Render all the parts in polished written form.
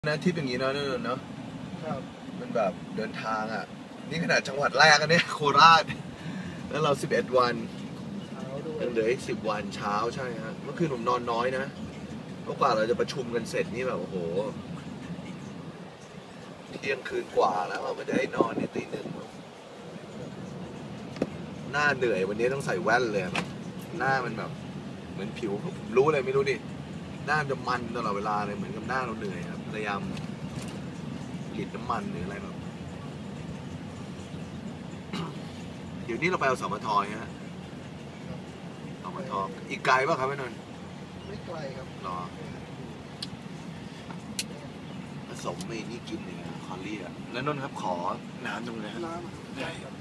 นะทริปอย่างนี้เนาะเนาะครับมันแบบเดินทางอ่ะนี่ขนาดจังหวัดแรกอันนี้โคราชแล้วเรา11 วันเช้าด้วยยังเหลืออีก10 วันเช้าใช่ฮะเมื่อคืนผมนอนน้อยนะเพราะกว่าเราจะประชุมกันเสร็จนี่แบบโอ้โหเที่ยงคืนกว่าแล้วเราไม่ได้นอนในตี 1หน้าเหนื่อยวันนี้ต้องใส่แว่นเลยแบบหน้ามันแบบเหมือนผิวผมรู้เลยไม่รู้ดิหน้าจะมันตลอดเวลาเลยเหมือนกับหน้าเราเหนื่อยครับพยายามหลีดน้ำมันหรืออะไรแบบเดี๋ยวนี้เราไปเอาสมทฮะสมทอีกไกลป่ะครับพี่นนท์ไม่ไกลครับรอผสมไม่นี่กินเลยนะคอลลี่อะแล้วนนท์ครับขอน้ำตรงนี้น้ำได้ครับ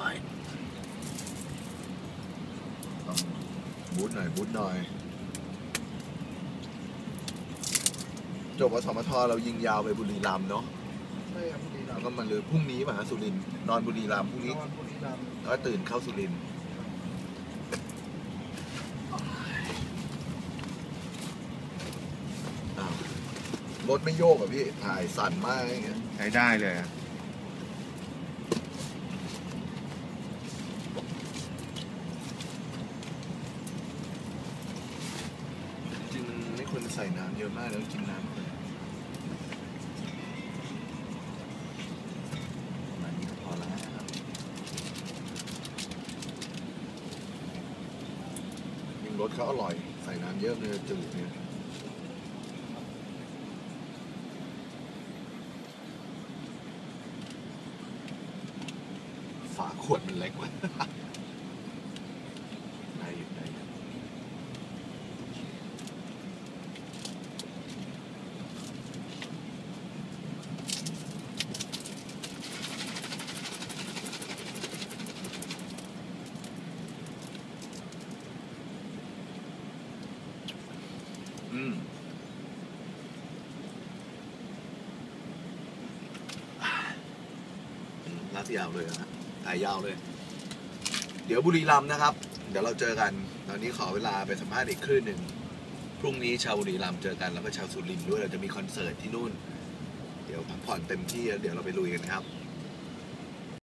บูทหน่อยบูทหน่อยจบวสมทเรายิงยาวไปบุรีรัมย์เนาะใช่ครับบุรีรัแล้วมย์ก็มาเลยพรุ่งนี้ป่ะฮะสุรินทร์นอนบุรีรัมย์พรุ่งนนี้อนบุรีรัมย์แล้วก็ตื่นเข้าสุรินทร์อ้าวรถไม่โยกอ่ะพี่ถ่ายสั่นมากอย่างเงี้ยใช้ได้เลยอะจริงๆไม่ควรจะใส่น้ำเยอะมากแล้วกินน้ำก่อนประมาณนี้ก็พอแล้วนะครับยิงรสเขาอร่อยใส่น้ำเยอะเลยจืดเนี่ยฝาขวดมันเล็กว่ะ ได้อยู่ได้อยู่ลากยาวเลยนะถ่ายยาวเลย เดี๋ยวบุรีรัมย์นะครับ เดี๋ยวเราเจอกัน ตอนนี้ขอเวลาไปสัมภาษณ์อีกคลื่นหนึ่ง พรุ่งนี้ชาวบุรีรัมย์เจอกันแล้วก็ชาวสุรินทร์ด้วย เราจะมีคอนเสิร์ตที่นู่น เดี๋ยวพักผ่อนเต็มที่แล้วเดี๋ยวเราไปลุยกันครับ